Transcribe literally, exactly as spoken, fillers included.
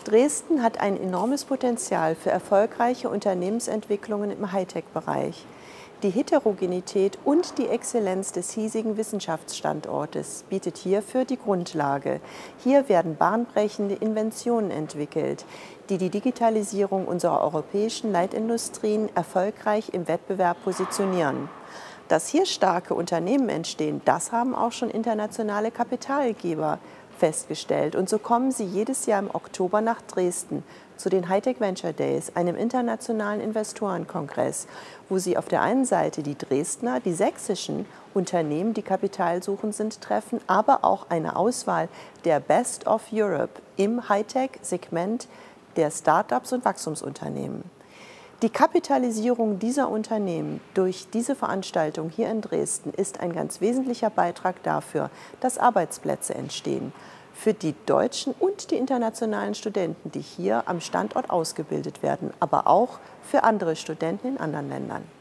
Dresden hat ein enormes Potenzial für erfolgreiche Unternehmensentwicklungen im Hightech-Bereich. Die Heterogenität und die Exzellenz des hiesigen Wissenschaftsstandortes bietet hierfür die Grundlage. Hier werden bahnbrechende Inventionen entwickelt, die die Digitalisierung unserer europäischen Leitindustrien erfolgreich im Wettbewerb positionieren. Dass hier starke Unternehmen entstehen, das haben auch schon internationale Kapitalgeber festgestellt. Und so kommen sie jedes Jahr im Oktober nach Dresden zu den Hightech Venture Days, einem internationalen Investorenkongress, wo sie auf der einen Seite die Dresdner, die sächsischen Unternehmen, die kapitalsuchend sind, treffen, aber auch eine Auswahl der Best of Europe im Hightech-Segment der Start-ups und Wachstumsunternehmen. Die Kapitalisierung dieser Unternehmen durch diese Veranstaltung hier in Dresden ist ein ganz wesentlicher Beitrag dafür, dass Arbeitsplätze entstehen für die deutschen und die internationalen Studenten, die hier am Standort ausgebildet werden, aber auch für andere Studenten in anderen Ländern.